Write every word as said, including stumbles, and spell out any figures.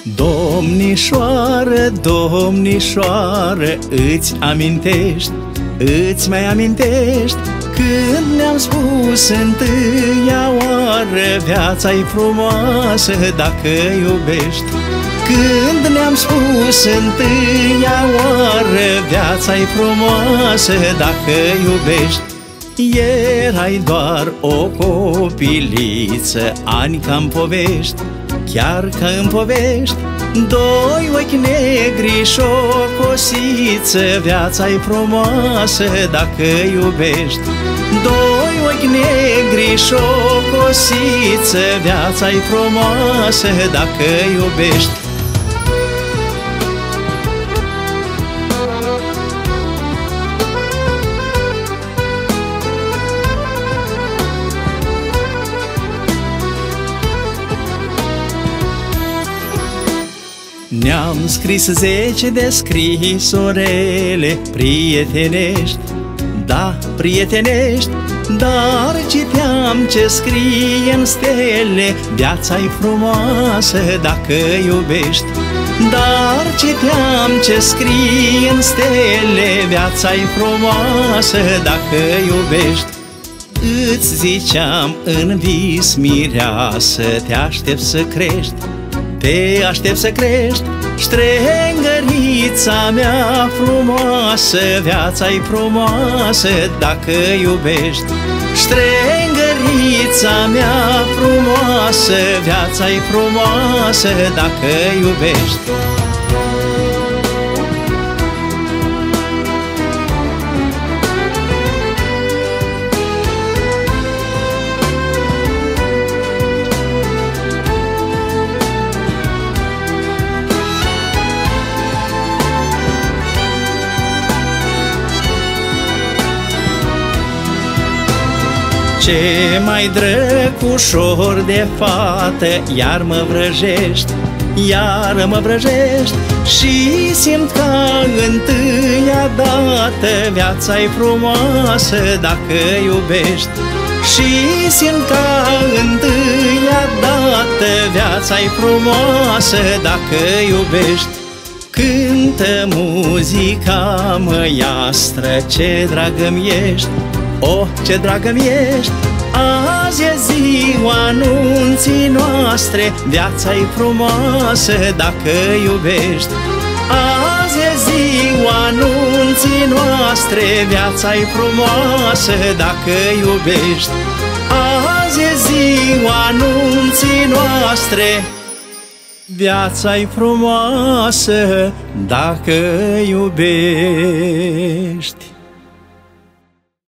Domnișoară, domnișoară, îți amintești, îți mai amintești când ne-am spus întâia oară viața-i frumoasă dacă iubești? Când ne-am spus întâia oară viața-i frumoasă dacă iubești? Erai doar o copiliță, ani ca-n povești, chiar ca în povești, doi ochi negri și o cosiță, viața-i frumoasă dacă iubești. Doi ochi negri și o cosiță, viața-i frumoasă dacă iubești. Ne-am scris zece de scrisorele prietenești, da, prietenești, dar citeam ce scrie în stele, viața-i frumoasă dacă iubești. Dar citeam ce scrie în stele, viața-i frumoasă dacă iubești. Îți ziceam în vis, mireasă, te aștept să crești, te aștept să crești, ștrengărița mea frumoasă, viața-i frumoasă dacă iubești. Ștrengărița mea frumoasă, viața-i frumoasă dacă iubești. Ce mai drăgușor de fată, iar mă vrăjești, iar mă vrăjești, și simt ca întâia dată viața-i frumoasă dacă iubești. Și simt ca întâia dată viața-i frumoasă dacă iubești. Cântă muzica măiastră, ce dragă-mi ești, oh, ce dragă-mi ești, azi e ziua nunții noastre, viața-i frumoasă dacă iubești. Azi e ziua nunții noastre, viața-i frumoasă dacă iubești. Azi e ziua nunții noastre, viața-i frumoasă dacă iubești.